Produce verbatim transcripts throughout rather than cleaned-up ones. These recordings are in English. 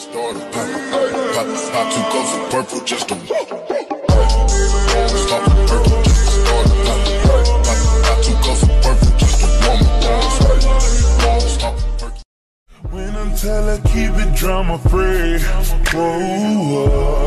started. Pop, pop, pop two cups of purple just to pop purple just to start. Pop, pop, pop two cups of purple just to warm up. When I'm telling, keep it drama free. Whoa,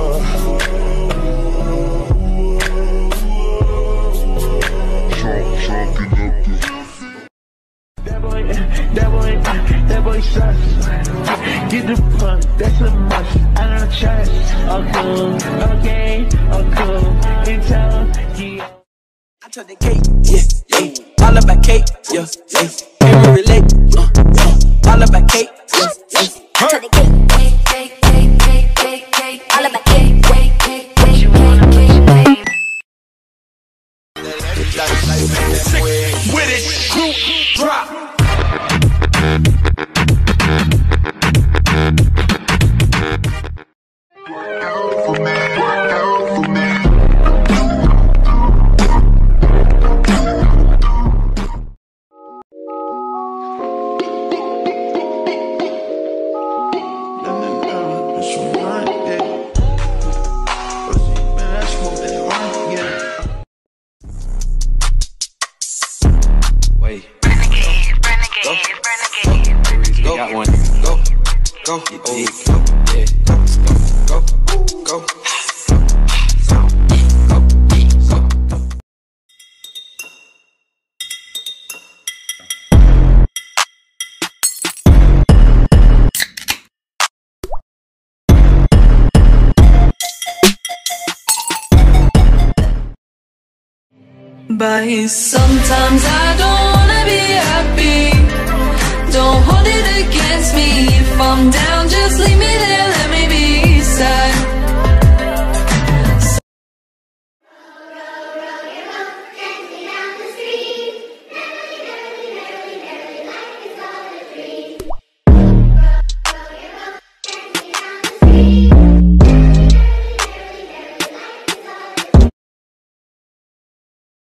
That boy, that boy, that boy sucks. Get the fuck, that's a must. I don't trust. Oh cool, okay, oh cool. Intel, yeah. I took the cake, yeah, yeah. All about cake, yeah, yeah. Can we relate? Uh, uh. All about cake, yeah, yeah. I took the cake, cake, cake, cake, cake, cake, cake. All about cake, cake, cake, cake. You wanna put your name? With it, group drop. Wait. Renegade, renegade, renegade. Go. Got one. Go. Go. Oh, go. Yeah. Go. Go. Go. Go. But sometimes I don't wanna be happy. Don't hold it against me. If I'm down, just leave me there.